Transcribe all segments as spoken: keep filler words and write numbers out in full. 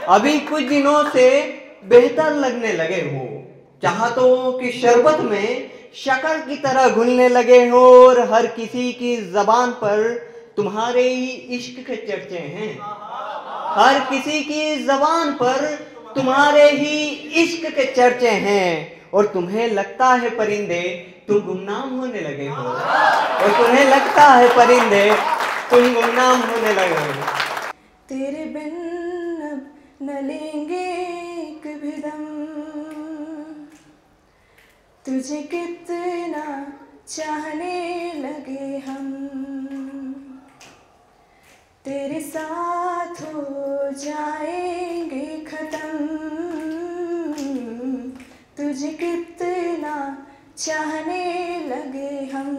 अभी कुछ दिनों से बेहतर लगने लगे हो, चाहतों की शरबत में शक्कर की तरह घुलने लगे हो और हर किसी की जबान पर तुम्हारे ही इश्क के चर्चे हैं। हर किसी की जबान पर तुम्हारे ही इश्क के चर्चे हैं और तुम्हें लगता है परिंदे तुम गुमनाम होने लगे हो, और तुम्हें लगता है परिंदे तुम गुमनाम होने लगे हो। तेरे बिन अब न लेंगे एक भी दम, तुझे कितना चाहने लगे हम, तेरे साथ हो जाएंगे खत्म, तुझे कितना चाहने लगे हम।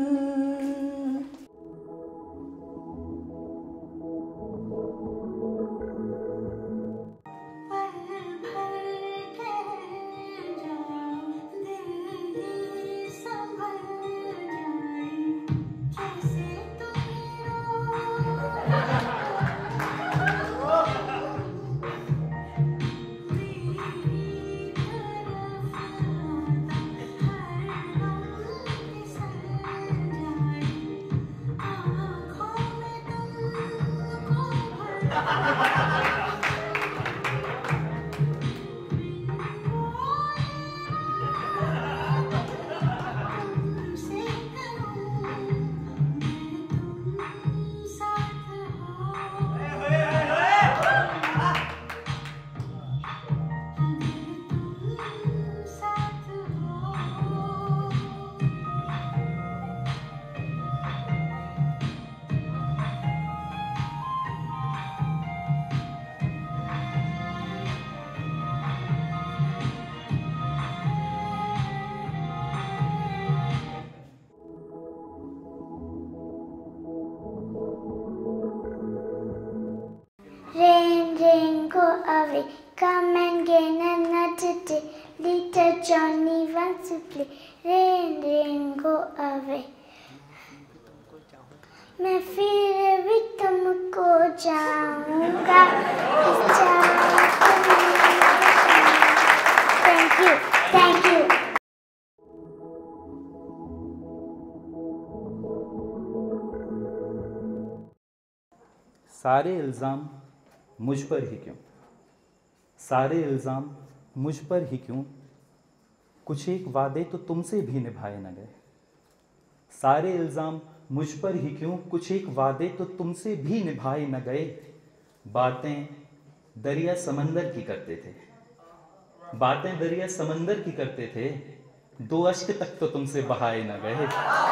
Rain, rain, go away, come and gain another day. Little Johnny wants to play. Rain, rain, go away. मैं फिर भी तुमको चाहूँगा। Thank you, thank you. सारे इल्ज़ाम मुझ पर ही क्यों, सारे इल्ज़ाम मुझ पर ही क्यों, कुछ एक वादे तो तुमसे भी निभाए न गए। सारे इल्ज़ाम मुझ पर ही क्यों, कुछ एक वादे तो तुमसे भी निभाए न गए। बातें दरिया समंदर की करते थे, बातें दरिया समंदर की करते थे, दो अश्क तक तो तुमसे बहाए न गए।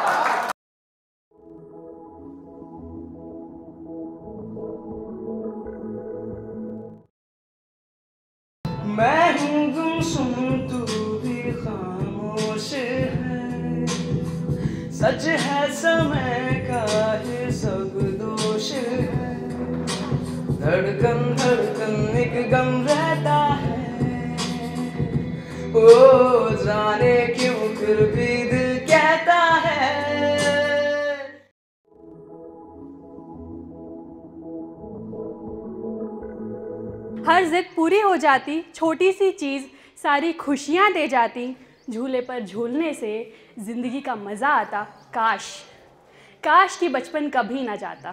मैं हूँ गुमसुम तू भी खामोश है, सच है समय का है सब दोष है। धड़कन धड़कन एक गम रहता है, ओ जाने क्यों फिर भी दिल कहता है। हर जिद पूरी हो जाती, छोटी सी चीज़ सारी खुशियाँ दे जाती। झूले पर झूलने से ज़िंदगी का मज़ा आता। काश काश कि बचपन कभी ना जाता।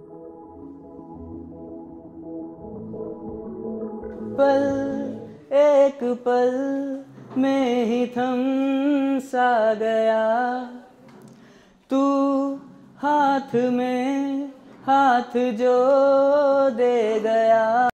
पल एक पल में ही थम सा गया, तू हाथ में हाथ जो दे गया।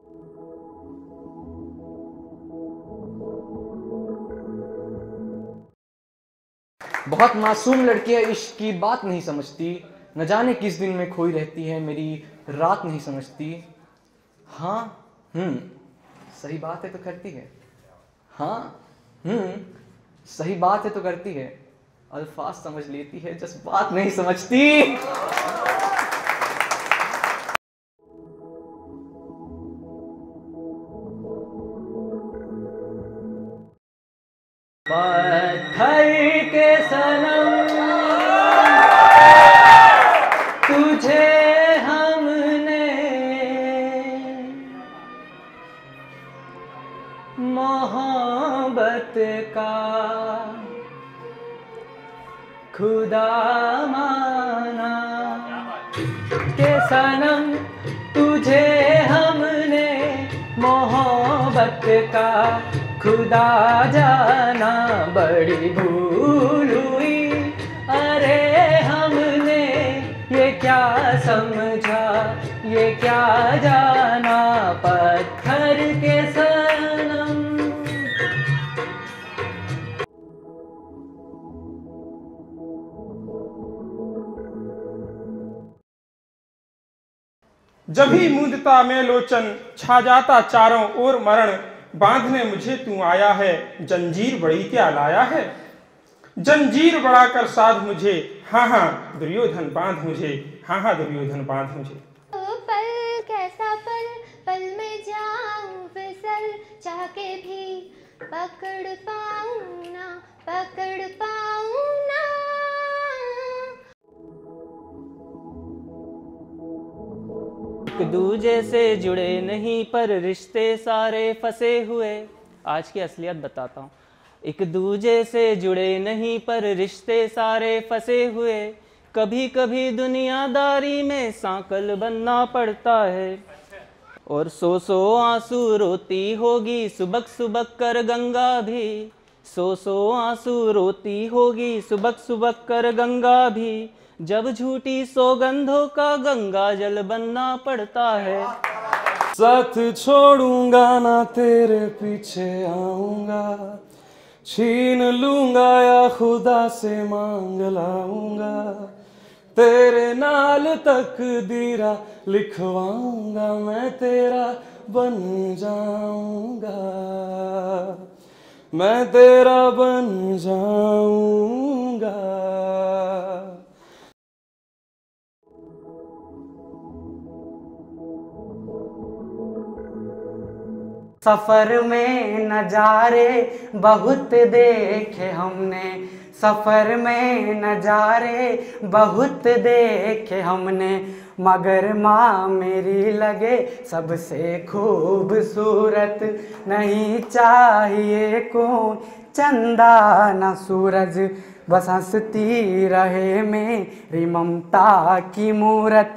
बहुत मासूम लड़की है, इश्क की बात नहीं समझती, न जाने किस दिन में खोई रहती है, मेरी रात नहीं समझती। हाँ हम्म सही बात है तो करती है, हाँ हम्म सही बात है तो करती है, अल्फाज समझ लेती है जज्बात नहीं समझती। पत्थर के सनम तुझे हमने मोहब्बत का खुदा माना के सनम तुझे हमने मोहब्बत का खुदा जाना। बड़ी भूल हुई अरे हमने ये क्या समझा ये क्या जाना पत्थर के सनम। जभी मूंदता मैं लोचन छा जाता चारों ओर मरण। बांधने मुझे तू आया है जंजीर बड़ी क्या लाया है। जंजीर बढ़ाकर साध मुझे हाँ हाँ दुर्योधन बांध मुझे हाँ हाँ दुर्योधन बांध मुझे। पल कैसा पल पल में जाऊं फिसल चाह के भी पकड़ पाऊं ना पकड़ पाऊं ना। एक दूजे से जुड़े नहीं पर रिश्ते सारे फंसे हुए। आज की असलियत बताता हूँ। एक दूजे से जुड़े नहीं पर रिश्ते सारे फंसे हुए। कभी कभी दुनियादारी में सांकल बनना पड़ता है। और सौ सौ आंसू रोती होगी सुबक सुबक कर गंगा भी। सौ सौ आंसू रोती होगी सुबक सुबक कर गंगा भी। जब झूठी सौगंधों का गंगा जल बनना पड़ता है। साथ छोड़ूंगा ना तेरे पीछे आऊंगा। छीन लूंगा या खुदा से मांग लाऊंगा। तेरे नाल तकदीरा लिखवाऊंगा मैं तेरा बन जाऊंगा। मैं तेरा बन जाऊंगा। सफर में नजारे बहुत देखे हमने। सफर में नजारे बहुत देखे हमने। मगर माँ मेरी लगे सबसे खूबसूरत। नहीं चाहिए कोई चंदा न सूरज। बस हंसती रहे मेरी ममता की मूरत।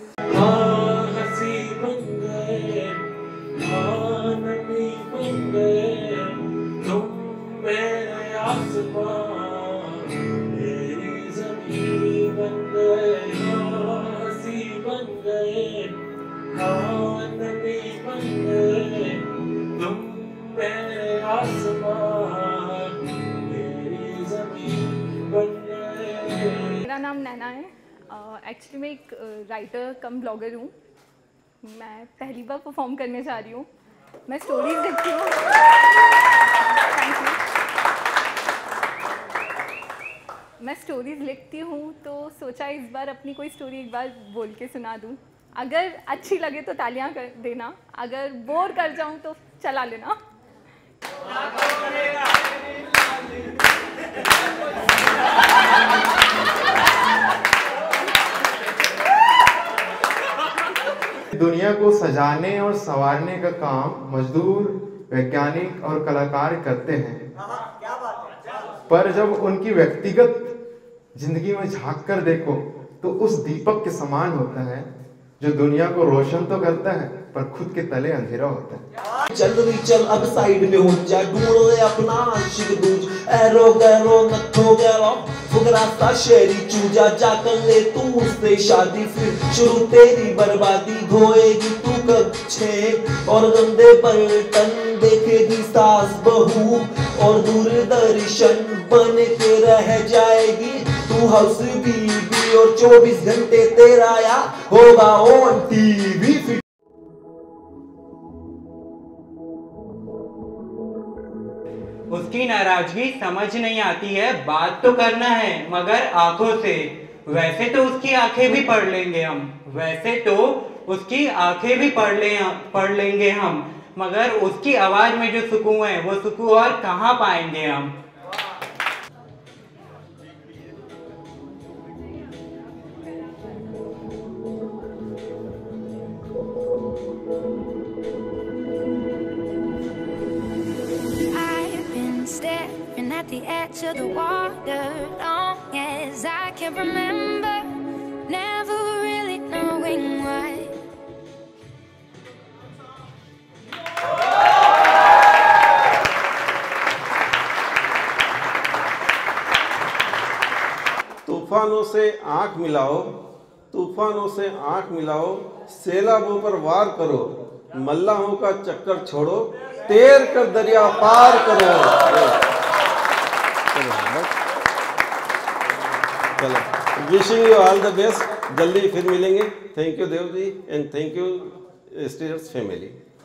मेरा नाम नैना है। एक्चुअली मैं एक राइटर कम ब्लॉगर हूँ। मैं पहली बार परफॉर्म करने जा रही हूँ। मैं स्टोरीज लिखती हूँ। Thank you. मैं स्टोरीज लिखती हूँ तो सोचा इस बार अपनी कोई स्टोरी एक बार बोल के सुना दूँ। अगर अच्छी लगे तो तालियां कर देना, अगर बोर कर जाऊँ तो चला लेना। दुनिया को सजाने और संवारने का काम मजदूर, वैज्ञानिक और कलाकार करते हैं। पर जब उनकी व्यक्तिगत जिंदगी में झांक कर देखो तो उस दीपक के समान होता है जो दुनिया को रोशन तो करता है पर खुद के तले अंधेरा होता है। चल रही चल अब साइड में हो जा, ढूंढ ले अपना आशिक दूज। एरो गैरो नथो गैरो फुकरा सा शहरी चूजा। जा कर ले तू उससे शादी, फिर शुरू तेरी बर्बादी। धोएगी तू कच्छे और गंदे बर्तन, देखेगी सास बहू और दूरदर्शन। बन के रह जाएगी तू हाउस बीबी और चौबीस घंटे तेरा या होगा ऑन टीवी। उसकी नाराजगी समझ नहीं आती है, बात तो करना है मगर आंखों से। वैसे तो उसकी आंखें भी पढ़ लेंगे हम वैसे तो उसकी आंखें भी पढ़ ले पढ़ लेंगे हम मगर उसकी आवाज में जो सुकून है वो सुकून और कहाँ पाएंगे हम। at the edge of the water, long as I can remember, never really knowing why. तूफानों से आंख मिलाओ, तूफानों से आंख मिलाओ, सैलाबों पर वार करो, मल्लाहों का चक्कर छोड़ो, तैर कर दरिया पार करो। चलो, wishing you all the best, जल्दी फिर मिलेंगे। Thank you Dev ji and thank you Stairs family.